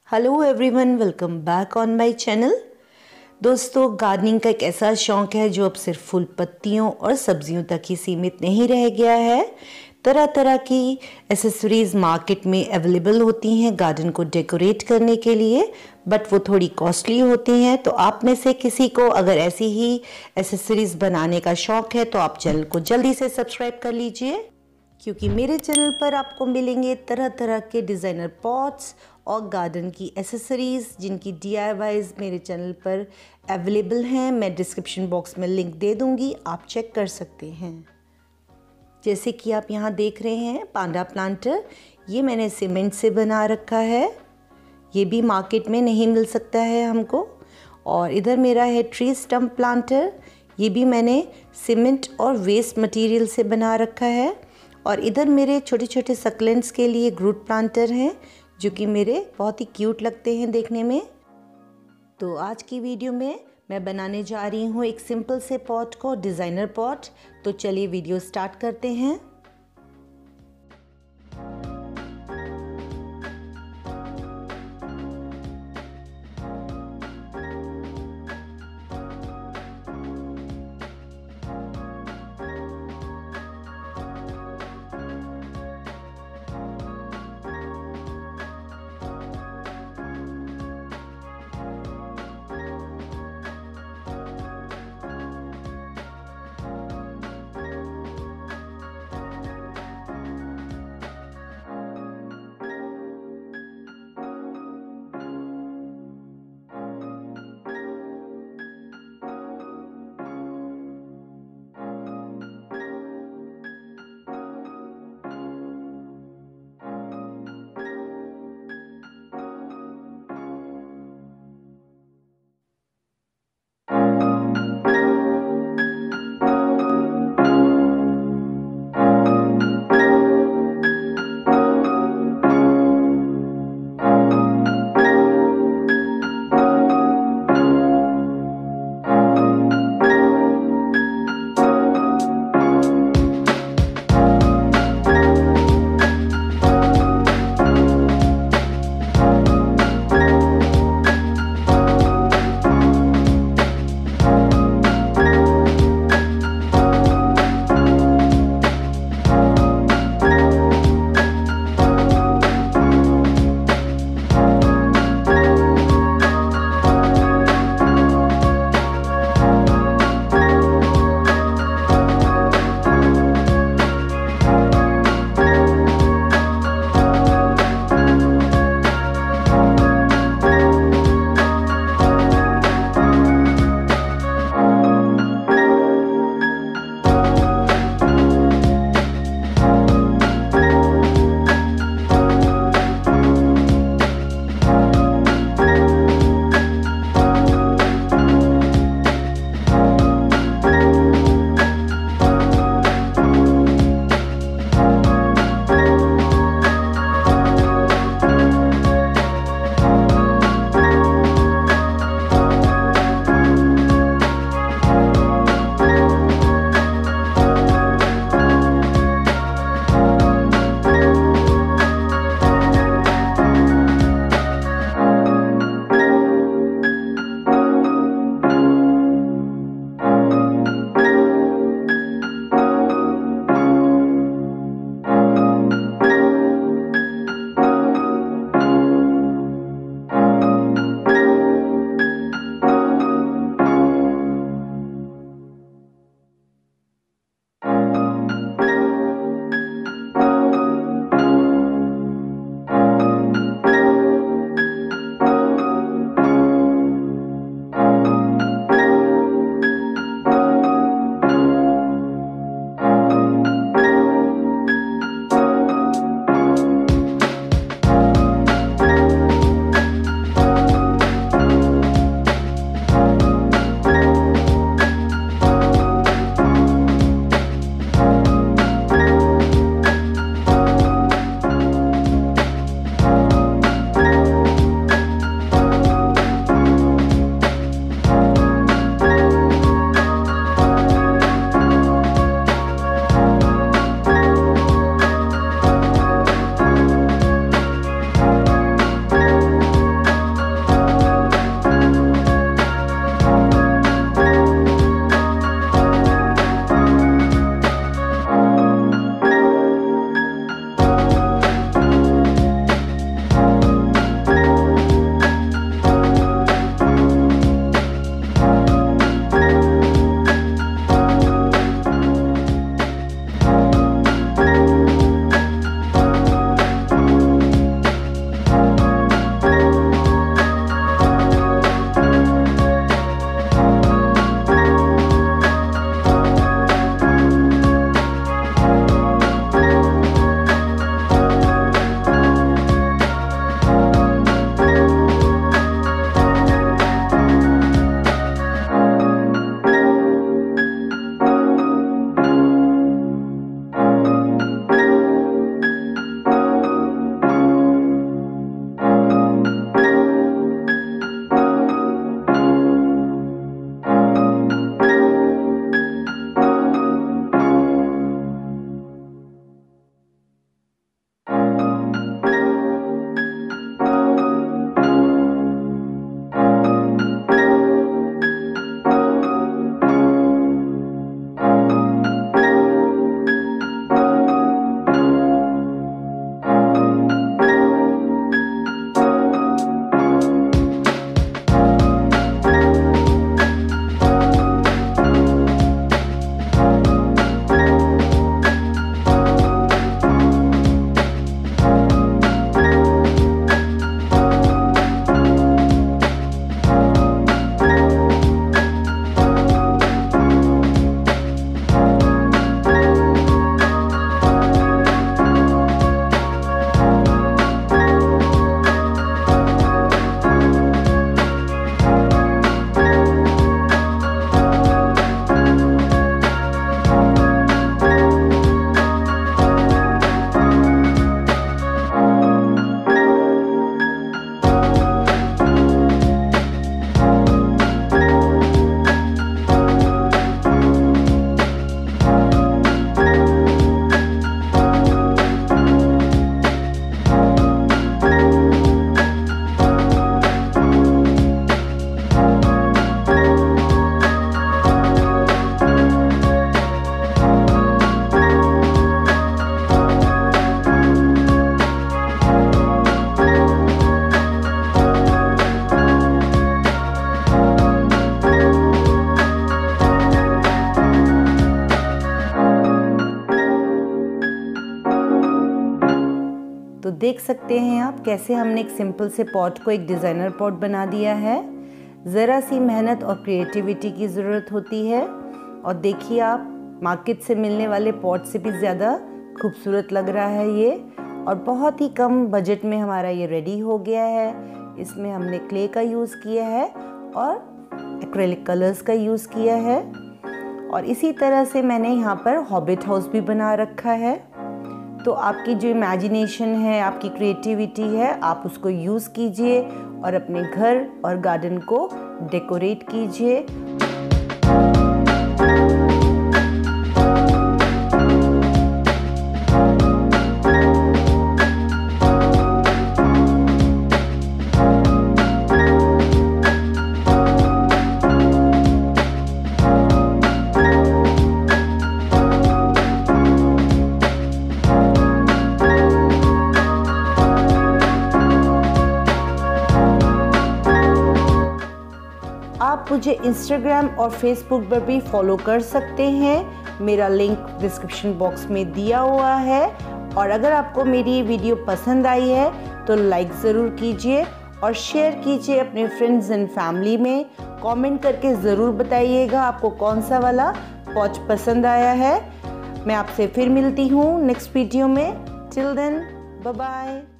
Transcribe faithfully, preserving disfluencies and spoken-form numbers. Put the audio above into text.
Hello everyone, welcome back on my channel. दोस्तों, gardening का एक ऐसा शौक़ है जो अब सिर्फ फूल पत्तियों और सब्जियों तक ही सीमित नहीं रह गया है। तरह तरह की एसेसरीज मार्केट में अवेलेबल होती हैं गार्डन को डेकोरेट करने के लिए, बट वो थोड़ी कॉस्टली होती हैं। तो आप में से किसी को अगर ऐसी ही एसेसरीज बनाने का शौक़ है तो आप चैनल को जल्दी से सब्सक्राइब कर लीजिए, क्योंकि मेरे चैनल पर आपको मिलेंगे तरह तरह के डिज़ाइनर पॉट्स और गार्डन की एसेसरीज़ जिनकी डी आई वाईज़ मेरे चैनल पर अवेलेबल हैं। मैं डिस्क्रिप्शन बॉक्स में लिंक दे दूंगी, आप चेक कर सकते हैं। जैसे कि आप यहाँ देख रहे हैं पांडा प्लांटर, ये मैंने सीमेंट से बना रखा है। ये भी मार्केट में नहीं मिल सकता है हमको। और इधर मेरा है ट्री स्टम्प प्लांटर, ये भी मैंने सीमेंट और वेस्ट मटेरियल से बना रखा है। और इधर मेरे छोटे छोटे सक्लेंट्स के लिए ग्रूट प्लांटर हैं जो कि मेरे बहुत ही क्यूट लगते हैं देखने में। तो आज की वीडियो में मैं बनाने जा रही हूँ एक सिंपल से पॉट को डिज़ाइनर पॉट। तो चलिए वीडियो स्टार्ट करते हैं। देख सकते हैं आप कैसे हमने एक सिंपल से पॉट को एक डिज़ाइनर पॉट बना दिया है। ज़रा सी मेहनत और क्रिएटिविटी की ज़रूरत होती है और देखिए आप मार्केट से मिलने वाले पॉट से भी ज़्यादा खूबसूरत लग रहा है ये, और बहुत ही कम बजट में हमारा ये रेडी हो गया है। इसमें हमने क्ले का यूज़ किया है और एक्रेलिक कलर्स का यूज़ किया है, और इसी तरह से मैंने यहाँ पर हॉबिट हाउस भी बना रखा है। तो आपकी जो इमेजिनेशन है, आपकी क्रिएटिविटी है, आप उसको यूज़ कीजिए और अपने घर और गार्डन को डेकोरेट कीजिए। आप मुझे इंस्टाग्राम और फेसबुक पर भी फॉलो कर सकते हैं, मेरा लिंक डिस्क्रिप्शन बॉक्स में दिया हुआ है। और अगर आपको मेरी वीडियो पसंद आई है तो लाइक ज़रूर कीजिए और शेयर कीजिए अपने फ्रेंड्स एंड फैमिली में। कमेंट करके ज़रूर बताइएगा आपको कौन सा वाला पॉट पसंद आया है। मैं आपसे फिर मिलती हूँ नेक्स्ट वीडियो में। Till then, bye bye.